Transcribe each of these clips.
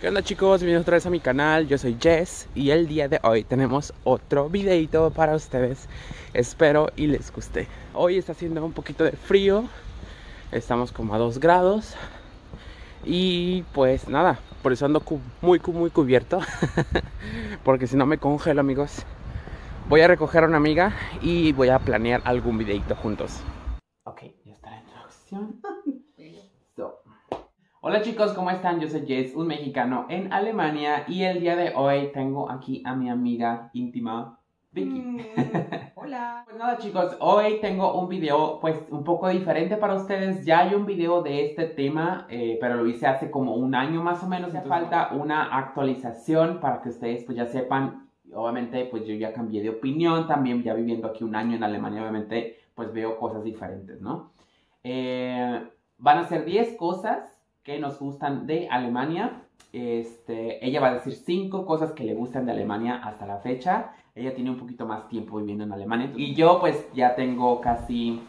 onda chicos? Bienvenidos otra vez a mi canal, yo soy Jess y el día de hoy tenemos otro videito para ustedes. Espero y les guste. Hoy está haciendo un poquito de frío, estamos como a 2 grados y pues nada, por eso ando muy cubierto porque si no me congelo, amigos. Voy a recoger a una amiga y voy a planear algún videito juntos. Ok, ya está la introducción. Hola chicos, ¿cómo están? Yo soy Jess, un mexicano en Alemania y el día de hoy tengo aquí a mi amiga íntima, Vicky. Hola. Pues nada chicos, hoy tengo un video pues un poco diferente para ustedes. Ya hay un video de este tema, pero lo hice hace como un año más o menos. Hace falta una actualización para que ustedes pues ya sepan. Obviamente pues yo ya cambié de opinión, también ya viviendo aquí un año en Alemania, obviamente pues veo cosas diferentes, ¿no? Van a ser 10 cosas que nos gustan de Alemania. Ella va a decir 5 cosas que le gustan de Alemania hasta la fecha. Ella tiene un poquito más tiempo viviendo en Alemania. Y yo pues ya tengo casi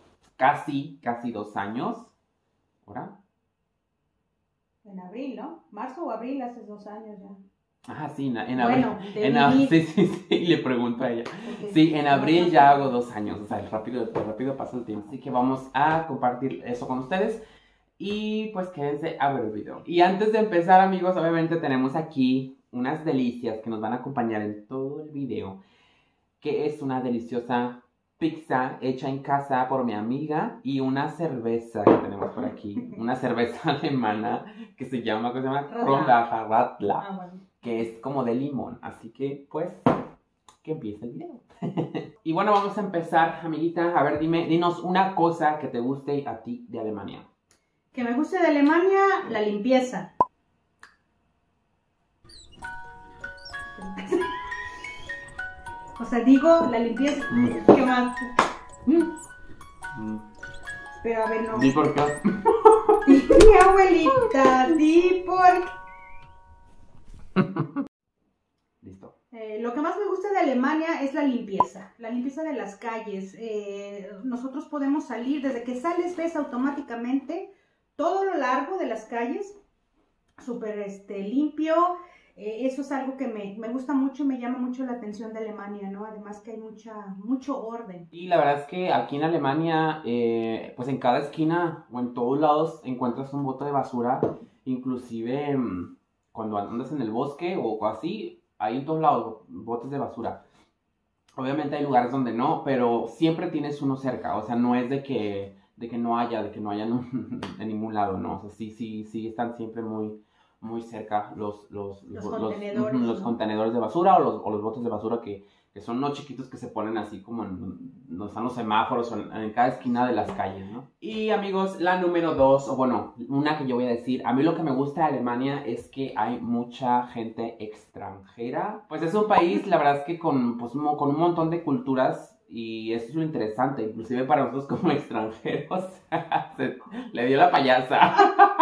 2 años. ¿Ahora? En abril, ¿no? Marzo o abril, hace 2 años ya. Ajá, sí, en abril. Bueno, Sí, le pregunto a ella. Sí, en abril ya hago 2 años. O sea, rápido pasa el tiempo. Así que vamos a compartir eso con ustedes. Y pues quédense a ver el video. Y antes de empezar, amigos, obviamente tenemos aquí unas delicias que nos van a acompañar en todo el video. Que es una deliciosa pizza hecha en casa por mi amiga y una cerveza que tenemos por aquí. Una cerveza alemana que se llama Kronlacher Radler, Bueno. que es como de limón. Así que pues que empiece el video. Y bueno, vamos a empezar, amiguita. A ver, dinos una cosa que te guste a ti de Alemania. Que me guste de Alemania, la limpieza. O sea, digo, la limpieza. ¿Qué más? Pero a ver, no. Di por qué. Mi abuelita, di por Listo. Lo que más me gusta de Alemania es la limpieza de las calles. Nosotros podemos salir, desde que sales ves automáticamente todo lo largo de las calles, súper limpio. Eso es algo que me gusta mucho, me llama mucho la atención de Alemania, ¿no? Además que hay mucho orden. Y la verdad es que aquí en Alemania, pues en cada esquina o en todos lados encuentras un bote de basura. Inclusive cuando andas en el bosque o así, hay en todos lados botes de basura. Obviamente hay lugares donde no, pero siempre tienes uno cerca. O sea, no es de que no haya, en ningún lado, ¿no? O sea, sí están siempre muy cerca los contenedores, los ¿no? contenedores de basura o los botes de basura que son unos chiquitos que se ponen así como donde están los semáforos o en cada esquina de las calles, ¿no? Y amigos, la número 2, o bueno, una que yo voy a decir, a mí lo que me gusta de Alemania es que hay mucha gente extranjera. Pues es un país, la verdad es que con un montón de culturas. Y eso es lo interesante, inclusive para nosotros como extranjeros. Le dio la payasa.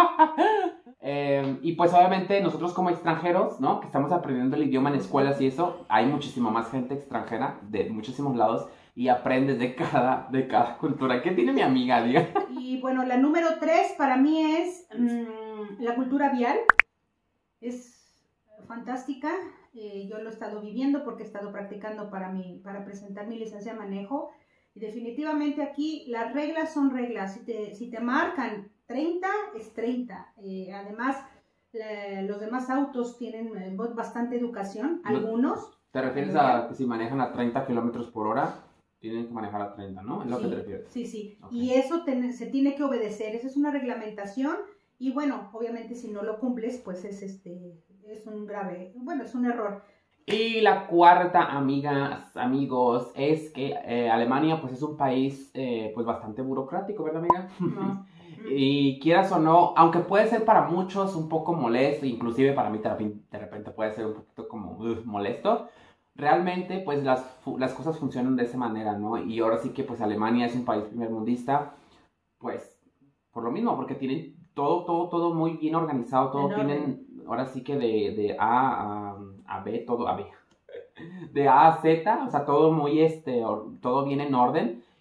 Y pues obviamente nosotros como extranjeros, ¿no? Que estamos aprendiendo el idioma en escuelas y eso, hay muchísima más gente extranjera de muchísimos lados y aprendes de cada cultura. ¿Qué tiene mi amiga, diga? Y bueno, la número 3 para mí es la cultura vial. Es fantástica. Yo lo he estado viviendo porque he estado practicando para presentar mi licencia de manejo. Y definitivamente aquí las reglas son reglas. Si te marcan 30, es 30. Además, los demás autos tienen bastante educación, algunos. ¿Te refieres a que si manejan a 30 kilómetros por hora, tienen que manejar a 30, ¿no? ¿Es lo que te refieres? Sí. Okay. Y eso se tiene que obedecer. Esa es una reglamentación. Y bueno, obviamente si no lo cumples, pues es un grave, bueno, es un error. Y la cuarta, amigos, es que Alemania pues es un país pues bastante burocrático, ¿verdad, amiga? No. Y quieras o no, aunque puede ser para muchos un poco molesto, inclusive para mí de repente puede ser un poquito como molesto, realmente pues las cosas funcionan de esa manera, ¿no? Y ahora sí que pues Alemania es un país primermundista, pues por lo mismo, porque tienen todo muy bien organizado, todo tienen, ahora sí que de A B, todo A B. De A a Z, o sea, todo muy, todo viene en orden.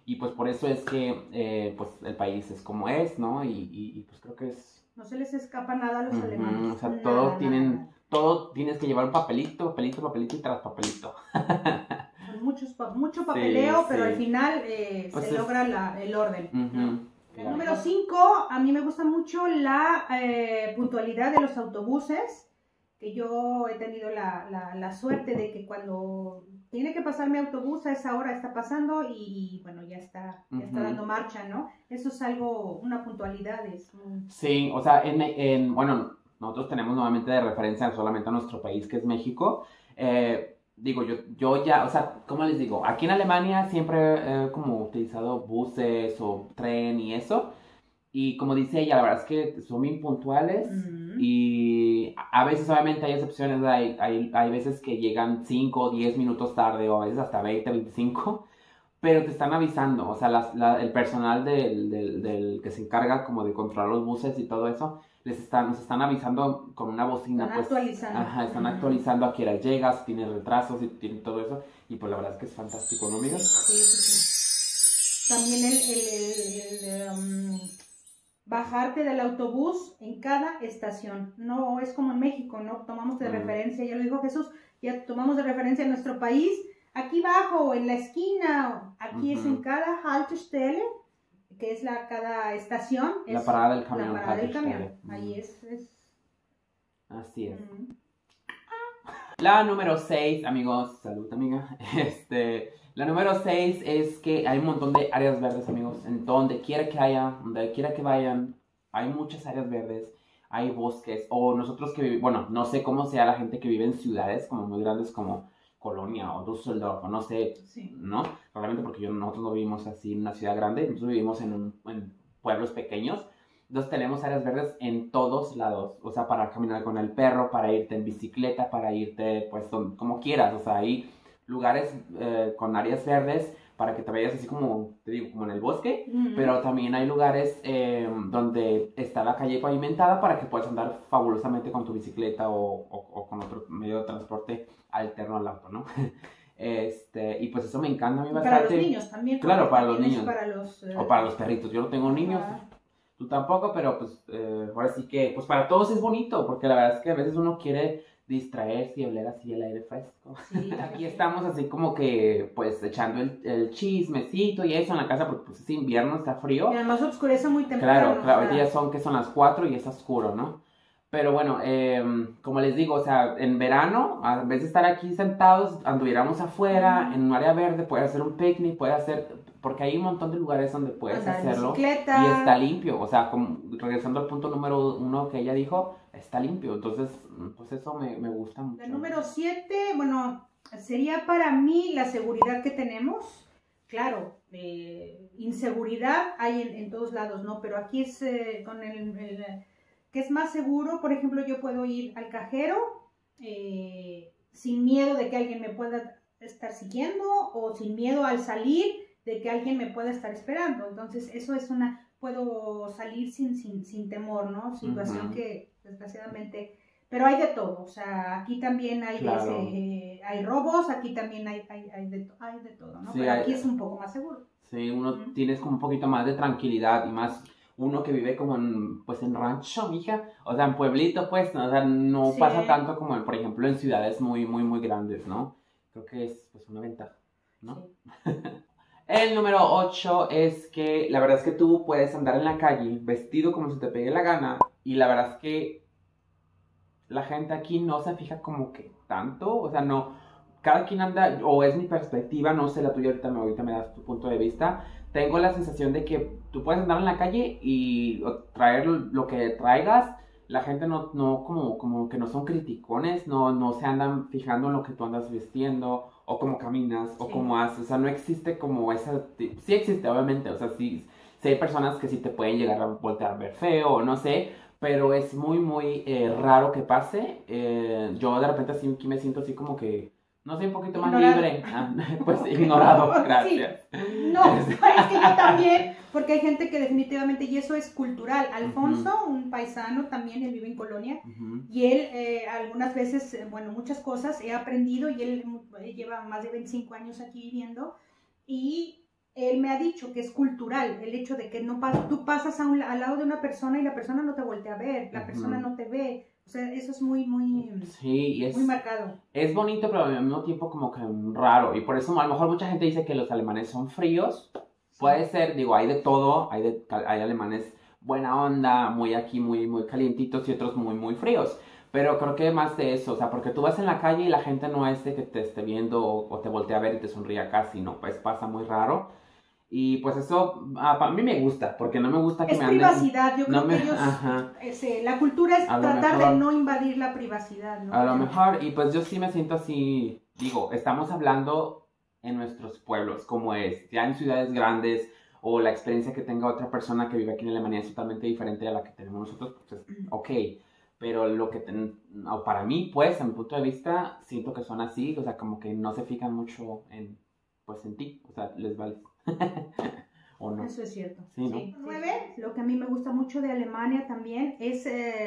y pues por eso es que pues el país es como es, ¿no? Y pues creo que es... No se les escapa nada a los alemanes. O sea, Nada, todo nada, tienen, nada. todo tienes que llevar un papelito, papelito, papelito y tras papelito. Son mucho papeleo, Sí, pero sí. al final Pues se es- logra el orden, ¿no? El claro. número 5, a mí me gusta mucho la puntualidad de los autobuses, que yo he tenido la suerte de que cuando tiene que pasar mi autobús a esa hora está pasando y bueno, ya está dando marcha, ¿no? Eso es algo, una puntualidad. Sí, o sea, bueno, nosotros tenemos nuevamente de referencia solamente a nuestro país, que es México. Digo, yo ya, o sea, ¿cómo les digo? Aquí en Alemania siempre he como utilizado buses o tren y eso. Y como dice ella, la verdad es que son bien puntuales y a veces obviamente hay excepciones, hay veces que llegan 5 o 10 minutos tarde o a veces hasta 20, 25, pero te están avisando, o sea, el personal del que se encarga como de controlar los buses y todo eso, nos están avisando con una bocina, Están pues, actualizando. ajá, están actualizando a qué hora llegas, si tienes retrasos, si tienes todo eso, y pues la verdad es que es fantástico, ¿no, amigas? Sí. También bajarte del autobús en cada estación. No es como en México, ¿no? Tomamos de referencia, ya lo dijo Jesús, ya tomamos de referencia en nuestro país. Aquí bajo, en la esquina, aquí es en cada Haltestelle, que es cada estación. La parada del camión. La parada del camión. Ahí es. Así es. La número 6, amigos, salud amiga, la número 6 es que hay un montón de áreas verdes, amigos, en donde quiera que vayan, hay muchas áreas verdes, hay bosques, o nosotros que vivimos, bueno, no sé cómo sea la gente que vive en ciudades como muy grandes como Colonia o Düsseldorf, o no sé, sí, ¿no? Realmente porque nosotros no vivimos así en una ciudad grande, nosotros vivimos en pueblos pequeños. Entonces tenemos áreas verdes en todos lados, o sea, para caminar con el perro, para irte en bicicleta, para irte, pues, como quieras, o sea, hay lugares con áreas verdes para que te vayas así como, te digo, como en el bosque, pero también hay lugares donde está la calle pavimentada para que puedas andar fabulosamente con tu bicicleta o con otro medio de transporte alterno al auto, ¿no? Y pues eso me encanta a mí bastante. Para los niños también. Claro, para los niños. O para los perritos. Yo no tengo niños. Tú tampoco, pero pues ahora sí que, pues para todos es bonito, porque la verdad es que a veces uno quiere distraerse y oler así el aire fresco. Sí, aquí estamos así como que, pues, echando el chismecito y eso en la casa, porque pues es invierno, está frío. Y además oscurece muy temprano. Claro, ahorita ya son las 4 y es oscuro, ¿no? Pero bueno, como les digo, o sea, en verano, a vez de estar aquí sentados, anduviéramos afuera, en un área verde, puede hacer un picnic, porque hay un montón de lugares donde puedes hacerlo y está limpio, o sea, regresando al punto número 1 que ella dijo, está limpio, entonces, pues eso me gusta mucho. El número 7, bueno, sería para mí la seguridad que tenemos, claro, inseguridad hay en todos lados, ¿no? Pero aquí es con que es más seguro. Por ejemplo, yo puedo ir al cajero sin miedo de que alguien me pueda estar siguiendo o sin miedo al salir de que alguien me pueda estar esperando. Entonces, eso es puedo salir sin temor, ¿no? Situación que desgraciadamente, pero hay de todo. O sea, aquí también hay, hay robos, aquí también hay de todo, ¿no? Sí, pero aquí es un poco más seguro. Sí, tienes como un poquito más de tranquilidad y más uno que vive como en rancho, mija, o sea, en pueblito, pues, ¿no? O sea, no pasa tanto como, por ejemplo, en ciudades muy, muy, muy grandes, ¿no? Creo que es, pues, una ventaja, ¿no? Sí. El número 8 es que, la verdad es que tú puedes andar en la calle vestido como se te pegue la gana, y la verdad es que la gente aquí no se fija como que tanto, o sea, no, cada quien anda, o es mi perspectiva, no sé la tuya, ahorita me das tu punto de vista. Tengo la sensación de que tú puedes andar en la calle y traer lo que traigas, la gente no como que no son criticones, no se andan fijando en lo que tú andas vistiendo, o cómo caminas, o cómo haces, o sea, no existe como esa, sí existe obviamente, o sea, sí hay personas que sí te pueden llegar a voltear a ver feo, o no sé, pero es muy, muy raro que pase. Yo de repente así me siento así como que, no sé, un poquito más libre. Pues ignorado, gracias. Sí. No, es que yo también, porque hay gente que definitivamente, y eso es cultural. Alfonso, un paisano también, él vive en Colonia, y él algunas veces, bueno, muchas cosas he aprendido, y él lleva más de 25 años aquí viviendo, y él me ha dicho que es cultural, el hecho de que no tú pasas al lado de una persona y la persona no te voltea a ver, la persona no te ve. O sea, eso es muy, muy, sí, muy marcado. Es bonito, pero al mismo tiempo como que raro. Y por eso a lo mejor mucha gente dice que los alemanes son fríos. Puede ser, digo, hay de todo. Hay alemanes buena onda, muy aquí, muy, muy calientitos y otros muy, muy fríos. Pero creo que más de eso, o sea, porque tú vas en la calle y la gente no es de que te esté viendo o te voltea a ver y te sonría casi, ¿no? Pues pasa muy raro. Y pues eso a mí me gusta, porque no me gusta que es me anden... privacidad, yo creo no que ellos, la cultura es tratar de no invadir la privacidad, ¿no? A lo mejor, y pues yo sí me siento así, digo, estamos hablando en nuestros pueblos, como es, ya en ciudades grandes, o la experiencia que tenga otra persona que vive aquí en Alemania es totalmente diferente a la que tenemos nosotros, pues ok, pero lo que o para mí, pues, a mi punto de vista, siento que son así, o sea, como que no se fijan mucho en, pues, en ti, o sea, les vale. ¿O no? Eso es cierto. Sí, ¿no? Sí. 9, lo que a mí me gusta mucho de Alemania también es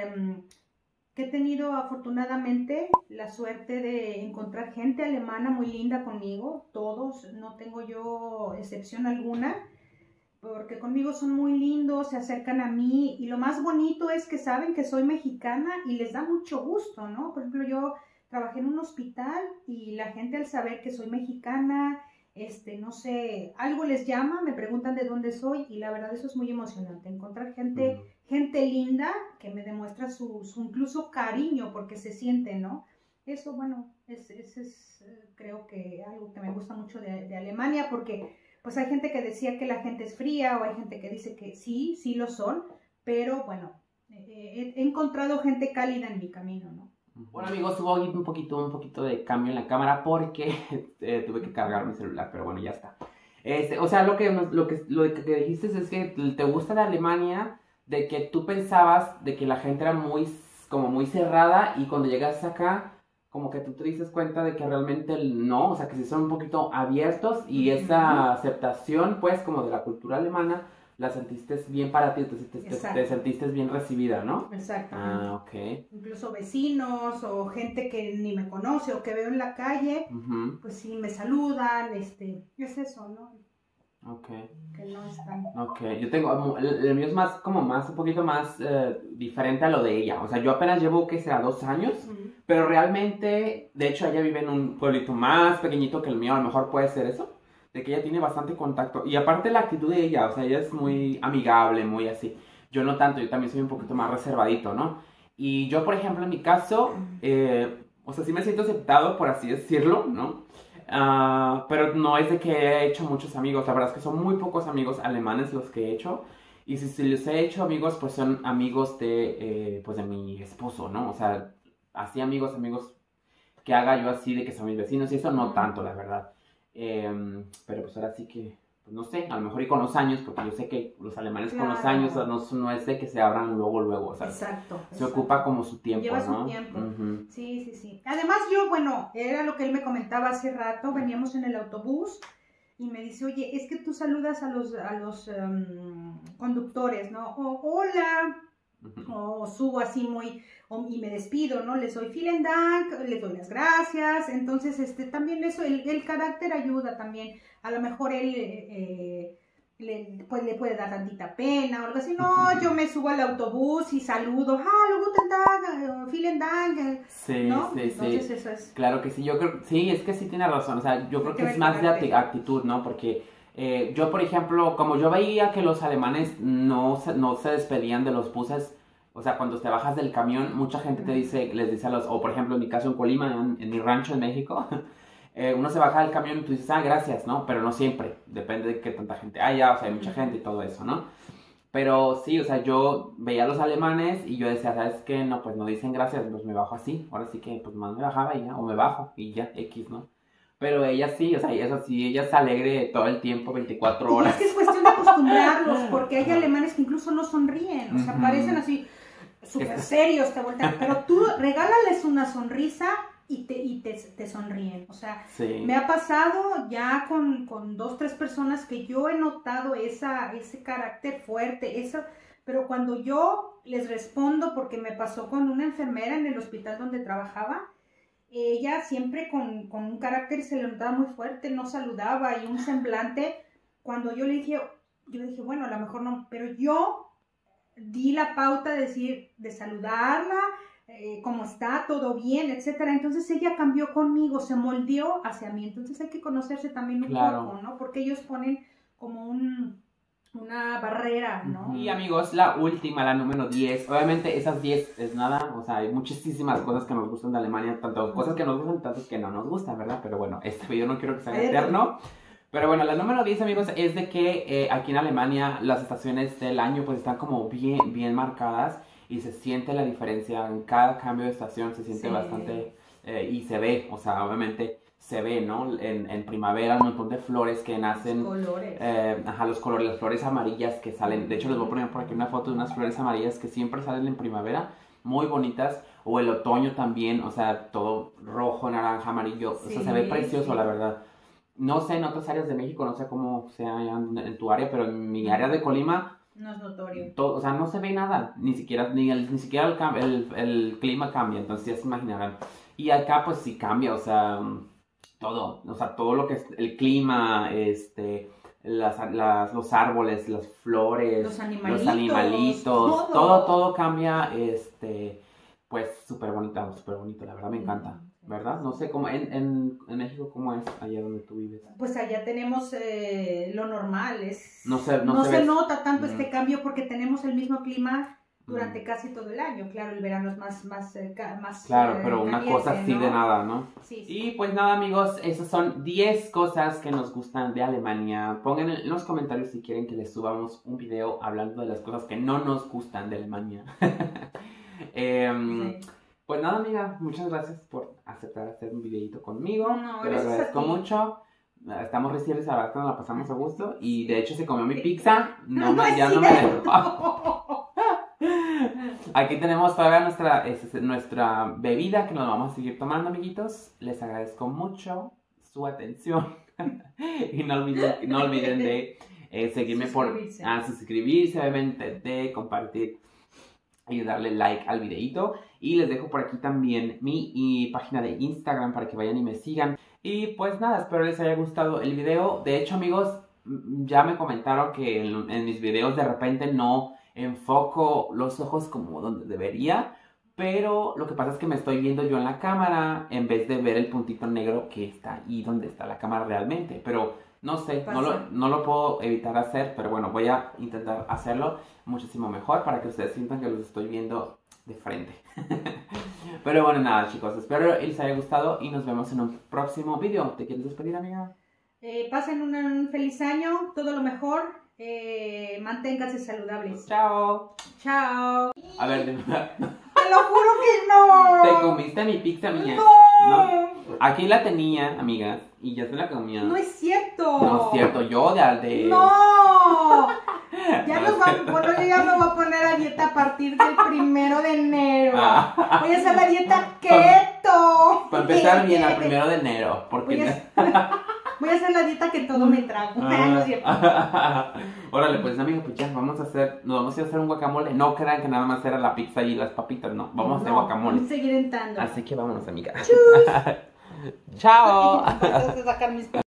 que he tenido afortunadamente la suerte de encontrar gente alemana muy linda conmigo, todos, no tengo yo excepción alguna, porque conmigo son muy lindos, se acercan a mí y lo más bonito es que saben que soy mexicana y les da mucho gusto, ¿no? Por ejemplo, yo trabajé en un hospital y la gente al saber que soy mexicana, no sé, algo les llama, me preguntan de dónde soy y la verdad eso es muy emocionante, encontrar gente linda que me demuestra su incluso cariño porque se siente, ¿no? Eso, bueno, es creo que algo que me gusta mucho de Alemania porque pues hay gente que decía que la gente es fría o hay gente que dice que sí, sí lo son, pero bueno, he encontrado gente cálida en mi camino, ¿no? Bueno amigos, hubo un poquito de cambio en la cámara porque tuve que cargar mi celular, pero bueno, ya está. O sea, lo que dijiste es que te gusta de Alemania, de que tú pensabas de que la gente era como muy cerrada y cuando llegas acá, como que tú te dices cuenta de que realmente no, o sea, que sí son un poquito abiertos y esa aceptación, pues, como de la cultura alemana, la sentiste bien para ti, te sentiste bien recibida, ¿no? Exacto. Ah, ok. Incluso vecinos o gente que ni me conoce o que veo en la calle, pues sí, me saludan, es eso, ¿no? Ok. Que no están. Ok, yo tengo, el mío es un poquito más diferente a lo de ella. O sea, yo apenas llevo, que sea, 2 años, pero realmente, de hecho, ella vive en un pueblito más pequeñito que el mío, a lo mejor puede ser eso, de que ella tiene bastante contacto. Y aparte la actitud de ella, o sea, ella es muy amigable, muy así. Yo no tanto, yo también soy un poquito más reservadito, ¿no? Y yo, por ejemplo, en mi caso, o sea, sí me siento aceptado, por así decirlo, ¿no? Pero no es de que he hecho muchos amigos, la verdad es que son muy pocos amigos alemanes los que he hecho. Y si les he hecho amigos, pues son amigos pues de mi esposo, ¿no? O sea, así amigos que haga yo así de que son mis vecinos y eso no tanto, la verdad. Pero pues ahora sí que, pues no sé, a lo mejor y con los años, porque yo sé que los alemanes con los años no es de que se abran luego, o sea, se ocupa como su tiempo, lleva ¿no? Su tiempo. Sí. Además yo, bueno, era lo que él me comentaba hace rato, veníamos en el autobús y me dice, oye, es que tú saludas a los conductores, ¿no? O hola, o subo así y me despido, ¿no? Les doy vielen Dank, les doy las gracias, entonces también eso, el carácter ayuda también, a lo mejor él le puede dar tantita pena o algo así, no, yo me subo al autobús y saludo, hallo, guten Tag, vielen Dank, sí, ¿no? Sí, entonces eso es. Claro que sí, yo creo, sí, es que sí tiene razón, o sea, yo creo que es más de actitud, ¿no? Porque yo, por ejemplo, como yo veía que los alemanes no se despedían de los buses, o sea, cuando te bajas del camión, mucha gente les dice o por ejemplo, en mi caso en Colima, en mi rancho en México, uno se baja del camión y tú dices, gracias, ¿no? Pero no siempre, depende de qué tanta gente haya, o sea, hay mucha gente y todo eso, ¿no? Pero sí, o sea, yo veía a los alemanes y yo decía, ¿sabes qué? No, pues no dicen gracias, pues me bajo así. Ahora sí que, pues más me bajaba y ya, o me bajo y ya, X, ¿no? Pero ella sí, o sea, ella es así, ella es alegre todo el tiempo, 24 horas. Y es que es cuestión de acostumbrarlos, porque hay alemanes que incluso no sonríen, o sea, parecen así súper serios, te voltean, pero tú regálales una sonrisa y te sonríen, o sea, me ha pasado ya con 2, 3 personas que yo he notado ese carácter fuerte, pero cuando yo les respondo, porque me pasó con una enfermera en el hospital donde trabajaba, ella siempre con un carácter se le notaba muy fuerte, no saludaba y un semblante, cuando yo le dije, bueno, a lo mejor no, pero yo di la pauta de saludarla, cómo está, todo bien, etcétera. Entonces ella cambió conmigo, se moldeó hacia mí. Entonces hay que conocerse también un poco, ¿no? Porque ellos ponen como una barrera, ¿no? Y amigos, la última, la número 10. Obviamente esas 10 es nada, o sea, hay muchísimas cosas que nos gustan de Alemania, tanto cosas que nos gustan, tantas que no nos gustan, ¿verdad? Pero bueno, este video no quiero que sea eterno. Pero bueno, la número 10, amigos, es de que aquí en Alemania las estaciones del año pues están como bien marcadas y se siente la diferencia en cada cambio de estación, se siente bastante y se ve, o sea, obviamente se ve, ¿no? En primavera un montón de flores que nacen. Los colores. Los colores, las flores amarillas que salen. De hecho, les voy a poner por aquí una foto de unas flores amarillas que siempre salen en primavera, muy bonitas. O el otoño también, o sea, todo rojo, naranja, amarillo. Sí, o sea, se ve precioso, la verdad. No sé en otras áreas de México, no sé cómo sea en tu área, pero en mi área de Colima no es notorio. O sea, no se ve nada, ni siquiera el clima cambia, entonces ya se imaginarán. Y acá pues sí cambia, o sea, todo lo que es el clima, los árboles, las flores, los animalitos, todo cambia, pues súper bonito, la verdad me encanta. ¿Verdad? No sé cómo, en México, ¿cómo es allá donde tú vives? Pues allá tenemos lo normal, no se nota tanto este cambio porque tenemos el mismo clima durante casi todo el año. Claro, el verano es más claro, pero una cosa así, ¿no? De nada, ¿no? Sí. Y pues nada, amigos, esas son 10 cosas que nos gustan de Alemania. Pongan en los comentarios si quieren que les subamos un video hablando de las cosas que no nos gustan de Alemania. Sí. Pues nada, amiga, muchas gracias por aceptar hacer un videito conmigo. Te lo agradezco mucho. Estamos recién desabasto, nos la pasamos a gusto. Y de hecho se comió mi pizza. Ya no me dejó. Aquí tenemos todavía nuestra bebida que nos vamos a seguir tomando, amiguitos. Les agradezco mucho su atención. Y no olviden de seguirme suscribirse, obviamente, de compartir y darle like al videito. Y les dejo por aquí también mi página de Instagram para que vayan y me sigan. Y pues nada, espero les haya gustado el video. De hecho, amigos, ya me comentaron que en mis videos de repente no enfoco los ojos como donde debería. Pero lo que pasa es que me estoy viendo yo en la cámara en vez de ver el puntito negro que está ahí donde está la cámara realmente. Pero no sé, no lo puedo evitar hacer, pero bueno, voy a intentar hacerlo muchísimo mejor para que ustedes sientan que los estoy viendo de frente. Pero bueno, nada, chicos, espero les haya gustado y nos vemos en un próximo video. ¿Te quieres despedir, amiga? Pasen un feliz año, todo lo mejor, manténganse saludables. Chao. Chao. A ver, de verdad. Te lo juro que no. ¿Te comiste mi pizza, mía? No. Aquí la tenía, amigas, y ya se la comía. No es cierto. No es cierto, yo de... No. Ya yo me voy a poner a dieta a partir del 1 de enero. Voy a hacer la dieta keto. Para empezar bien, al 1 de enero. Porque... Voy a hacer la dieta que todo me trago. No es cierto. Órale, pues amigos, pues ya nos vamos a hacer un guacamole. No crean que nada más era la pizza y las papitas, no. Vamos a hacer guacamole. Vamos a seguir entrando. Así que vámonos, amiga. Chus. Chao. Vas a sacar mis